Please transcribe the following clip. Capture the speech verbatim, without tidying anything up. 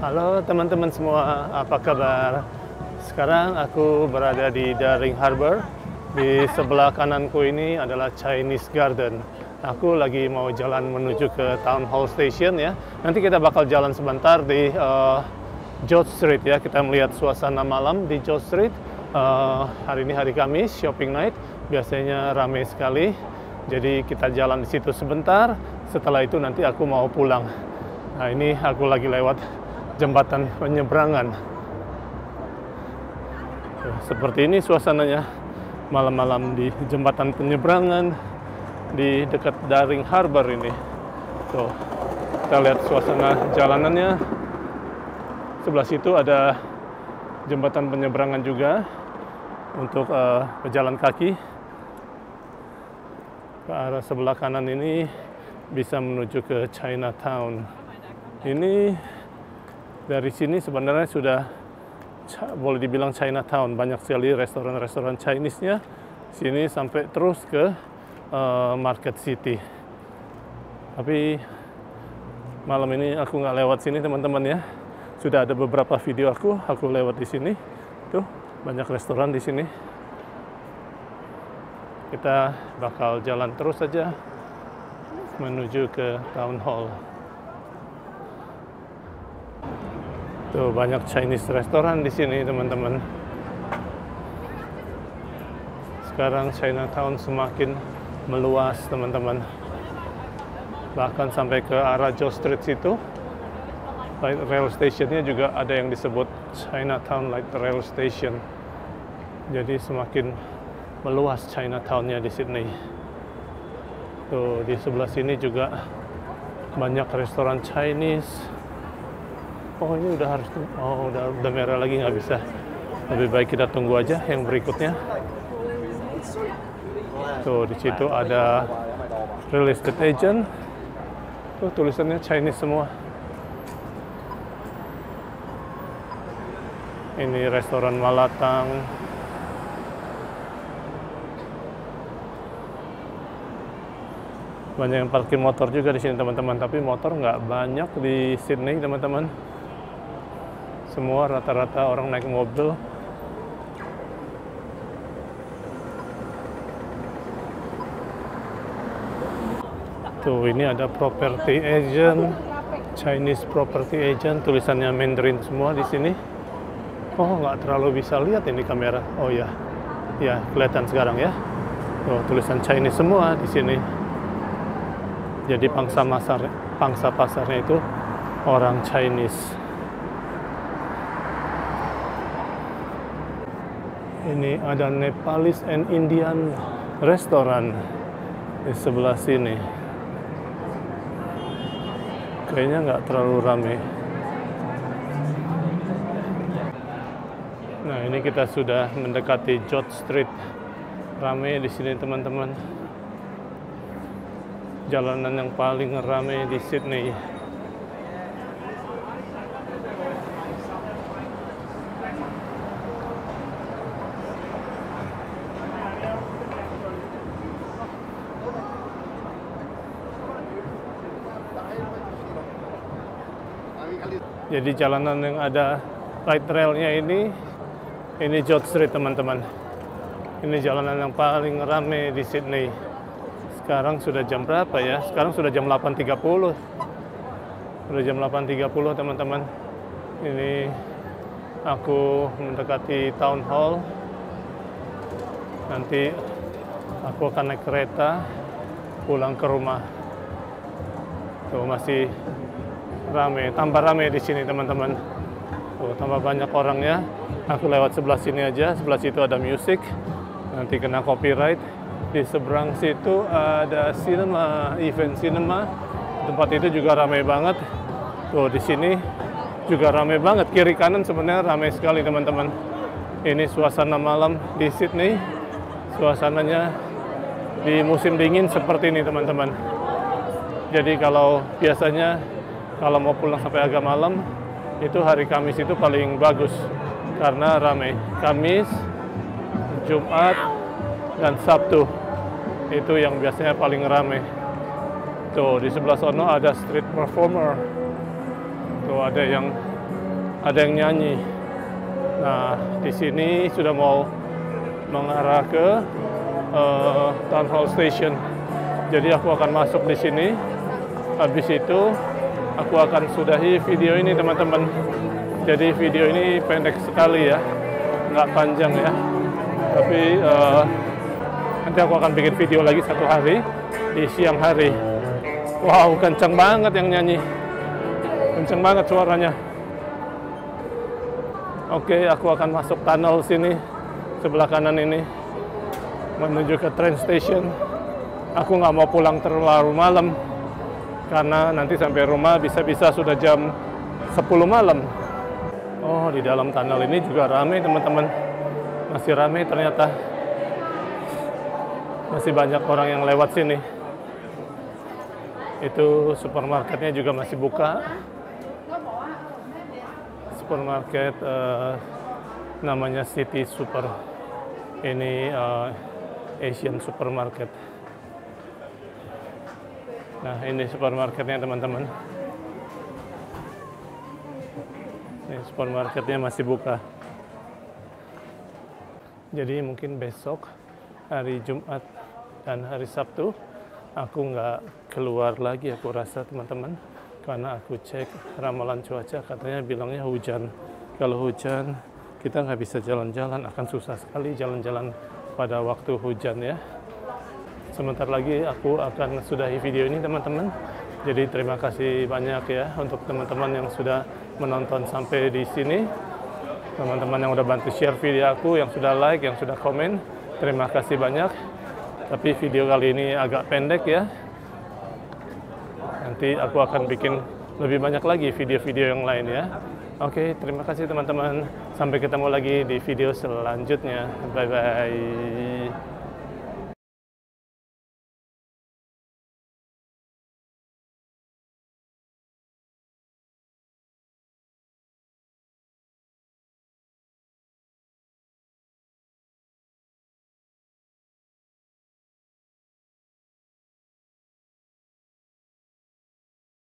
Halo teman-teman semua, apa kabar? Sekarang aku berada di Darling Harbour. Di sebelah kananku ini adalah Chinese Garden. Aku lagi mau jalan menuju ke Town Hall Station ya. Nanti kita bakal jalan sebentar di uh, George Street ya. Kita melihat suasana malam di George Street. Uh, hari ini hari Kamis, shopping night. Biasanya ramai sekali. Jadi kita jalan di situ sebentar. Setelah itu nanti aku mau pulang. Nah ini aku lagi lewat jembatan penyeberangan. Seperti ini suasananya malam-malam di jembatan penyeberangan di dekat Darling Harbour ini. Tuh, kita lihat suasana jalanannya. Sebelah situ ada jembatan penyeberangan juga untuk uh, pejalan kaki. Ke arah sebelah kanan ini bisa menuju ke Chinatown. Ini dari sini sebenarnya sudah boleh dibilang Chinatown, banyak sekali restoran-restoran Chinese-nya. Sini sampai terus ke uh, Market City. Tapi malam ini aku nggak lewat sini teman-teman ya. Sudah ada beberapa video aku, aku lewat di sini. Tuh banyak restoran di sini. Kita bakal jalan terus saja menuju ke Town Hall. Tuh banyak Chinese restoran di sini teman-teman. Sekarang Chinatown semakin meluas teman-teman. Bahkan sampai ke arah George Street situ. Light rail stationnya juga ada yang disebut Chinatown Light Rail Station. Jadi semakin meluas Chinatown-nya di Sydney. Tuh di sebelah sini juga banyak restoran Chinese. Oh ini udah harus, oh udah, udah merah lagi, nggak bisa. Lebih baik kita tunggu aja yang berikutnya. Tuh di situ ada real estate agent. Tuh tulisannya Chinese semua. Ini restoran Malatang. Banyak yang parkir motor juga di sini teman-teman. Tapi motor nggak banyak di Sydney teman-teman. Semua rata-rata orang naik mobil. Tuh ini ada property agent, Chinese property agent, tulisannya Mandarin semua di sini. Oh nggak terlalu bisa lihat ini kamera. Oh ya, ya kelihatan sekarang ya. Tuh tulisan Chinese semua di sini. Jadi pangsa pasar, pangsa pasarnya itu orang Chinese. Ini ada Nepalese and Indian restoran di sebelah sini. Kayaknya nggak terlalu ramai. Nah ini kita sudah mendekati George Street. Ramai di sini teman-teman. Jalanan yang paling ramai di Sydney. Jadi jalanan yang ada light railnya ini, ini George Street teman-teman. Ini jalanan yang paling ramai di Sydney. Sekarang sudah jam berapa ya? Sekarang sudah jam delapan tiga puluh. Sudah jam delapan tiga puluh teman-teman. Ini aku mendekati Town Hall. Nanti aku akan naik kereta pulang ke rumah. Tuh masih ramai, tambah ramai di sini teman-teman. Tuh tambah banyak orangnya. Aku lewat sebelah sini aja. Sebelah situ ada musik. Nanti kena copyright. Di seberang situ ada cinema, event cinema. Tempat itu juga ramai banget. Tuh di sini juga ramai banget. Kiri kanan sebenarnya ramai sekali teman-teman. Ini suasana malam di Sydney. Suasananya di musim dingin seperti ini teman-teman. Jadi kalau biasanya kalau mau pulang sampai agak malam, itu hari Kamis itu paling bagus karena ramai. Kamis, Jumat, dan Sabtu itu yang biasanya paling ramai. Tuh di sebelah sono ada street performer. Tuh ada yang ada yang nyanyi. Nah, di sini sudah mau mengarah ke uh, Town Hall Station. Jadi aku akan masuk di sini. Habis itu aku akan sudahi video ini, teman-teman. Jadi video ini pendek sekali ya, nggak panjang ya. Tapi uh, nanti aku akan bikin video lagi satu hari di siang hari. Wow, kencang banget yang nyanyi. Kencang banget suaranya. Oke, aku akan masuk tunnel sini, sebelah kanan ini, menuju ke train station. Aku nggak mau pulang terlalu malam, karena nanti sampai rumah bisa-bisa sudah jam sepuluh malam. Oh, di dalam tunnel ini juga ramai, teman-teman. Masih ramai ternyata. Masih banyak orang yang lewat sini. Itu supermarketnya juga masih buka. Supermarket uh, namanya City Super. Ini uh, Asian Supermarket. Nah, ini supermarketnya, teman-teman. Ini supermarketnya masih buka. Jadi mungkin besok hari Jumat dan hari Sabtu aku nggak keluar lagi, aku rasa, teman-teman. Karena aku cek ramalan cuaca, katanya bilangnya hujan. Kalau hujan, kita nggak bisa jalan-jalan, akan susah sekali jalan-jalan pada waktu hujan ya. Sebentar lagi aku akan sudahi video ini, teman-teman. Jadi terima kasih banyak ya untuk teman-teman yang sudah menonton sampai di sini. Teman-teman yang udah bantu share video aku, yang sudah like, yang sudah komen. Terima kasih banyak. Tapi video kali ini agak pendek ya. Nanti aku akan bikin lebih banyak lagi video-video yang lain ya. Oke, terima kasih teman-teman. Sampai ketemu lagi di video selanjutnya. Bye-bye.